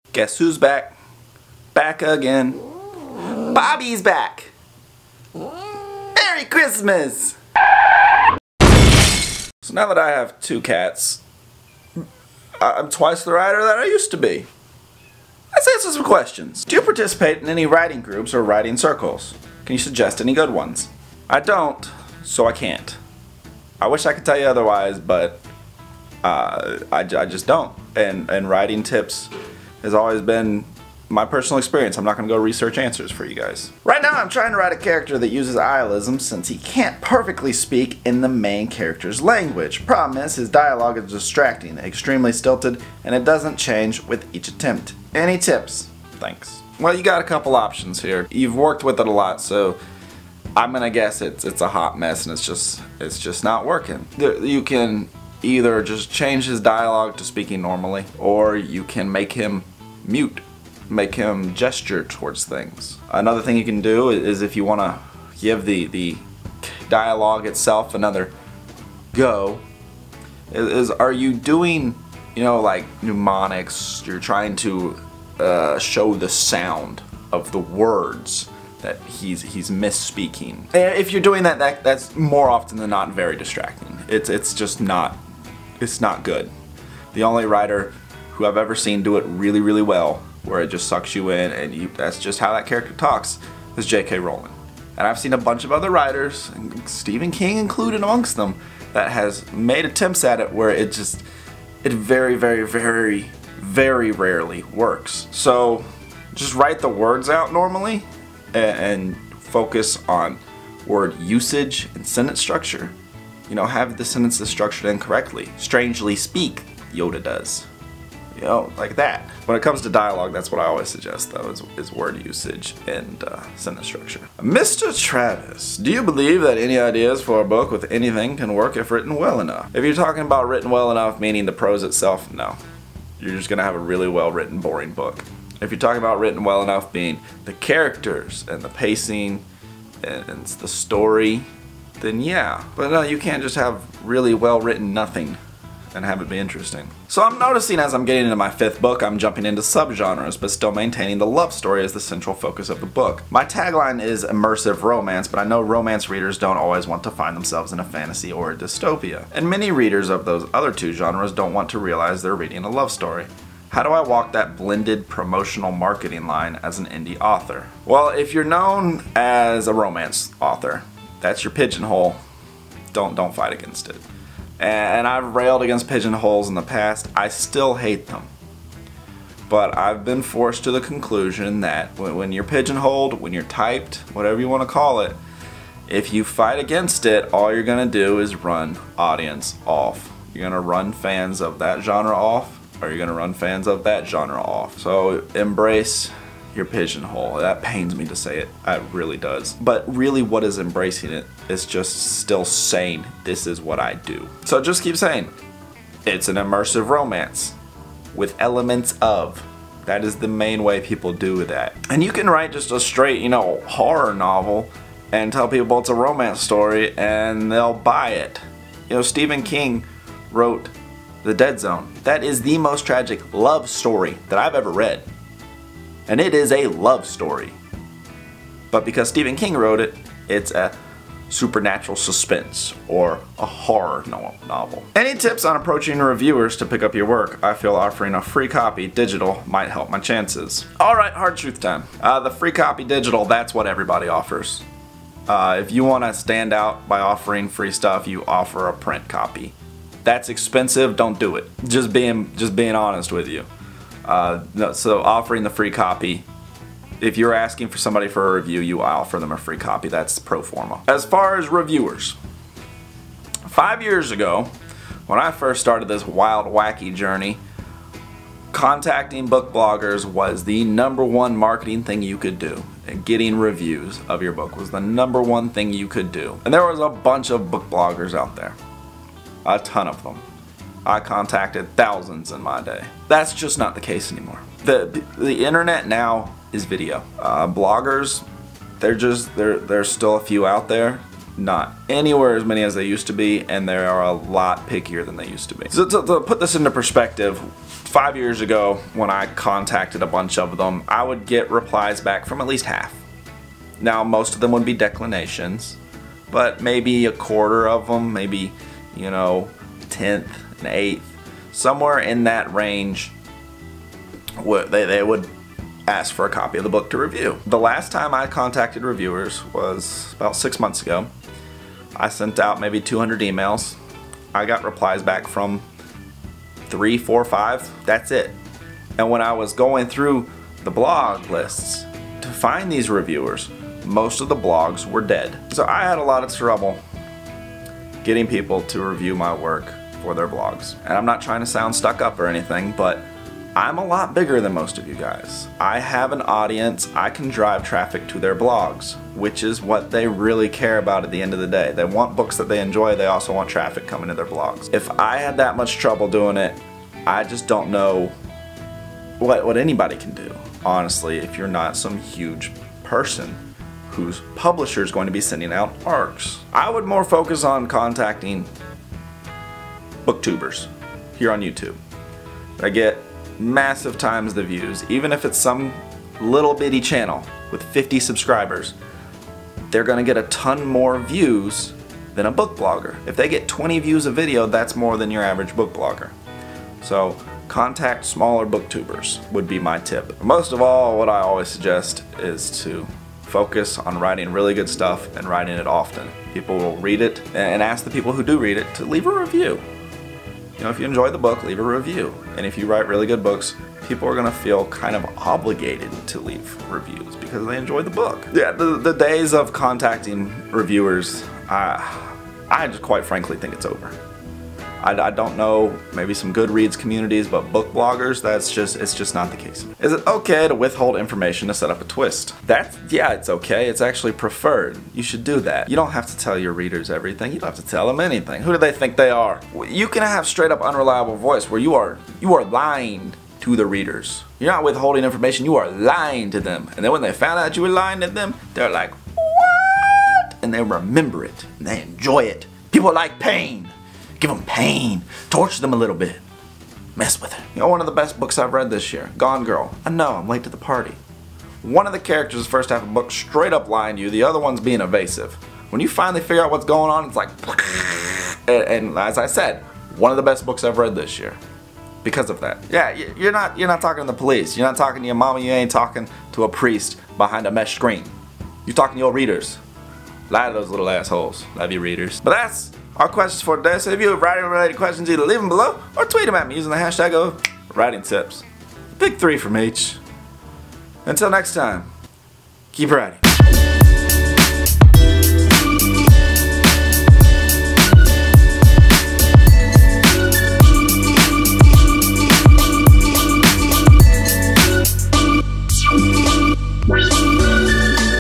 Guess who's back? Back again. Bobbie's back! Merry Christmas! So now that I have 2 cats, I'm twice the writer that I used to be. Let's answer some questions. Do you participate in any writing groups or writing circles? Can you suggest any good ones? I don't, so I can't. I wish I could tell you otherwise, but I just don't. And writing tips has always been my personal experience. I'm not going to go research answers for you guys. Right now I'm trying to write a character that uses islisms since he can't perfectly speak in the main character's language. Problem is, his dialogue is distracting, extremely stilted, and it doesn't change with each attempt. Any tips? Thanks. Well, you got a couple options here. You've worked with it a lot, so I'm gonna guess it's a hot mess and it's just not working. You can either just change his dialogue to speaking normally, or you can make him mute. Make him gesture towards things. Another thing you can do is if you want to give the dialogue itself another go, are you doing, you know, like mnemonics? You're trying to show the sound of the words that he's misspeaking. If you're doing that, that's more often than not very distracting. It's just not, it's not good. The only writer who I've ever seen do it really, really well, where it just sucks you in and that's just how that character talks, is J.K. Rowling. And I've seen a bunch of other writers, and Stephen King included amongst them, that has made attempts at it where it very, very, very, very rarely works. So just write the words out normally and focus on word usage and sentence structure. You know, have the sentences structured incorrectly. Strangely speak, Yoda does. You know, like that. When it comes to dialogue, that's what I always suggest, though, is word usage and sentence structure. Mr. Travis, do you believe that any ideas for a book with anything can work if written well enough? If you're talking about written well enough, meaning the prose itself, no. You're just gonna have a really well written, boring book. If you're talking about written well enough, being the characters and the pacing and the story, then yeah. But no, you can't just have really well written nothing and have it be interesting. So I'm noticing as I'm getting into my 5th book, I'm jumping into subgenres, but still maintaining the love story as the central focus of the book. My tagline is immersive romance, but I know romance readers don't always want to find themselves in a fantasy or a dystopia. And many readers of those other 2 genres don't want to realize they're reading a love story. How do I walk that blended promotional marketing line as an indie author? Well, if you're known as a romance author, that's your pigeonhole. Don't fight against it. And I've railed against pigeonholes in the past. I still hate them. But I've been forced to the conclusion that when you're pigeonholed, when you're typed, whatever you want to call it, if you fight against it, all you're going to do is run audience off. You're going to run fans of that genre off, or you're going to run fans of that genre off. So embrace your pigeonhole. That pains me to say it. It really does. But really, what is embracing it is just still saying, this is what I do. So just keep saying, it's an immersive romance with elements of. That is the main way people do that. And you can write just a straight, you know, horror novel and tell people it's a romance story and they'll buy it. You know, Stephen King wrote The Dead Zone. That is the most tragic love story that I've ever read. And it is a love story. But because Stephen King wrote it, it's a supernatural suspense or a horror novel. Any tips on approaching reviewers to pick up your work? I feel offering a free copy digital might help my chances. Alright, hard truth time. The free copy digital, that's what everybody offers. If you want to stand out by offering free stuff, you offer a print copy. That's expensive, don't do it. Just being honest with you. So offering the free copy, if you're asking for somebody for a review, you offer them a free copy. That's pro forma. As far as reviewers, 5 years ago, when I first started this wild, wacky journey, contacting book bloggers was the #1 marketing thing you could do. And getting reviews of your book was the #1 thing you could do. And there was a bunch of book bloggers out there. A ton of them. I contacted thousands in my day. That's just not the case anymore. The internet now is video. Bloggers, there's still a few out there. not anywhere as many as they used to be, and they are a lot pickier than they used to be. So to put this into perspective, 5 years ago when I contacted a bunch of them, I would get replies back from at least half. Now most of them would be declinations, but maybe a quarter of them, maybe, you know, 1/10, an 1/8, somewhere in that range, they would ask for a copy of the book to review. The last time I contacted reviewers was about 6 months ago. I sent out maybe 200 emails. I got replies back from 3, 4, 5. That's it. And when I was going through the blog lists to find these reviewers, most of the blogs were dead. So I had a lot of trouble getting people to review my work for their blogs. And I'm not trying to sound stuck up or anything, but I'm a lot bigger than most of you guys. I have an audience. I can drive traffic to their blogs, which is what they really care about at the end of the day. They want books that they enjoy. They also want traffic coming to their blogs. If I had that much trouble doing it, I just don't know what anybody can do. Honestly, if you're not some huge person whose publisher is going to be sending out ARCs. I would more focus on contacting booktubers here on YouTube. I get massive times the views, even if it's some little bitty channel with 50 subscribers. They're gonna get a ton more views than a book blogger. If they get 20 views a video, that's more than your average book blogger. So contact smaller booktubers would be my tip. Most of all, what I always suggest is to focus on writing really good stuff and writing it often. People will read it, and ask the people who do read it to leave a review. You know, if you enjoy the book, leave a review. And if you write really good books, people are gonna feel kind of obligated to leave reviews because they enjoy the book. Yeah, the days of contacting reviewers, I just quite frankly think it's over. I don't know, maybe some Goodreads communities, but book bloggers, it's just not the case. Is it okay to withhold information to set up a twist? Yeah, it's okay. It's actually preferred. You should do that. You don't have to tell your readers everything. You don't have to tell them anything. Who do they think they are? You can have straight up unreliable voice where you are lying to the readers. You're not withholding information, you are lying to them. And then when they found out you were lying to them, they're like, what? And they remember it, and they enjoy it. People like pain. Give them pain. Torture them a little bit. Mess with it. You know, one of the best books I've read this year, Gone Girl. I know, I'm late to the party. One of the characters, the first half of the book, straight up lying to you. The other one's being evasive. When you finally figure out what's going on, it's like, and as I said, one of the best books I've read this year. Because of that. Yeah, you're not talking to the police. You're not talking to your mama. You ain't talking to a priest behind a mesh screen. You're talking to your readers. Lie to those little assholes. Love you, readers. But that's our questions for today. So if you have writing related questions, either leave them below or tweet them at me using the hashtag of writing tips. Pick 3 from each. Until next time, keep writing.